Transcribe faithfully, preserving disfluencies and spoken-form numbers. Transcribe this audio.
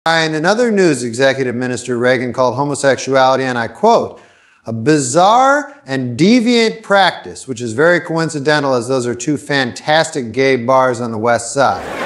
In another news, Executive Minister Reagan called homosexuality, and I quote, a bizarre and deviant practice, which is very coincidental as those are two fantastic gay bars on the West Side.